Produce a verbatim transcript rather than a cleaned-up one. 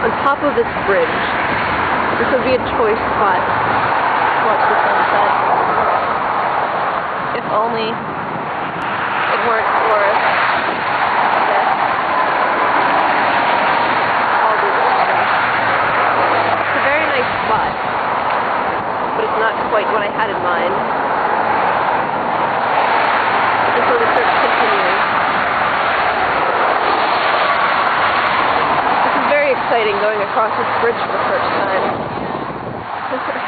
on top of this bridge. This would be a choice spot to watch the sunset. If only it weren't for this. All these oceans. It's a very nice spot, but it's not quite what I had in mind. And so the search continues. This is very exciting, going across this bridge for the first time.